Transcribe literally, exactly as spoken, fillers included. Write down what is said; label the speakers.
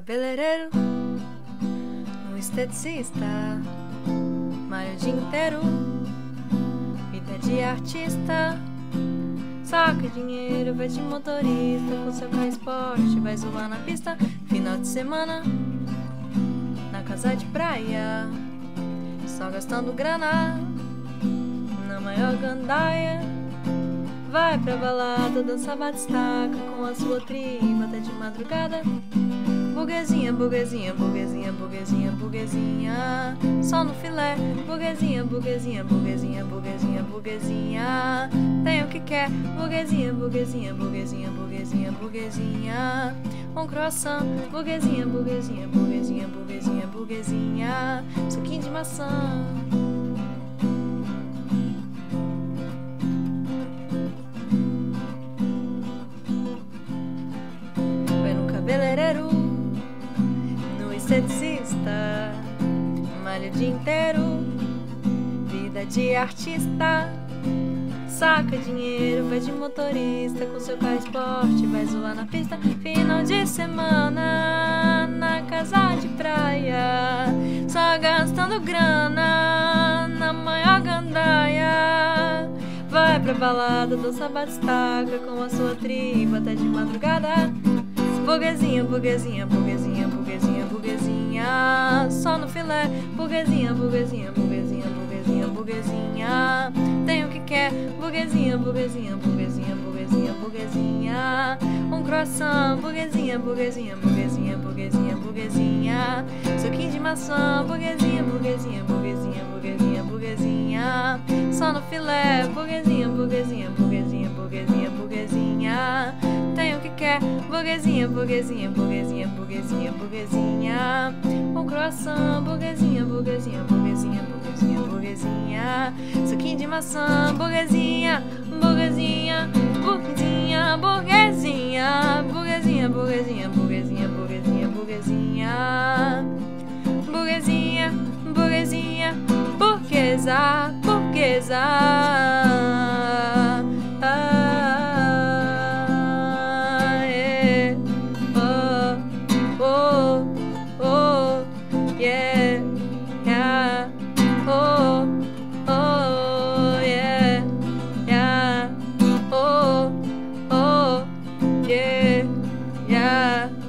Speaker 1: cabeleireiro, no esteticista, malho o dia inteiro, vida de artista, saca dinheiro, vai de motorista, com seu carro esporte, vai zoar na pista, final de semana, na casa de praia, só gastando grana, na maior gandaia. Vai pra balada, dança batistaca com a sua tribo até de madrugada. Burguesinha, burguesinha, burguesinha, burguesinha, burguesinha, só no filé. Burguesinha, burguesinha, burguesinha, burguesinha, burguesinha, tem o que quer. Burguesinha, burguesinha, burguesinha, burguesinha, burguesinha, um croissant. Burguesinha, burguesinha, burguesinha, burguesinha, burguesinha, suquinho de maçã. Cabeleireiro, no esteticista, malha o dia inteiro, vida de artista, saca dinheiro, vai de motorista, com seu carro esporte, vai zoar na pista, final de semana, na casa de praia, só gastando grana, na maior gandaia. Vai pra balada, dança batistaca com a sua tribo até de madrugada. Burguesinha, burguesinha, burguesinha, burguesinha, burguesinha, só no filé. Burguesinha, burguesinha, burguesinha, burguesinha, burguesinha, tem o que quer. Burguesinha, burguesinha, burguesinha, burguesinha, burguesinha, um croissant. Burguesinha, burguesinha, burguesinha, burguesinha, burguesinha, suquinho de maçã. Burguesinha, burguesinha, burguesinha, burguesinha, burguesinha, só no filé. Burguesinha, burguesinha, burguesinha, burguesinha, burguesinha, tem o que quer. Burguesinha, burguesinha, burguesinha, burguesinha, burguesinha, um croissant. Burguesinha, burguesinha, burguesinha, burguesinha, burguesinha, suquinho de maçã. Burguesinha, burguesinha, burguesinha, burguesinha, burguesinha, burguesinha, burguesinha, burguesinha, burguesinha, burguesinha, burguesinha, burguesa, burguesa. Yeah, yeah, oh, oh, yeah, yeah, oh, oh, yeah, yeah.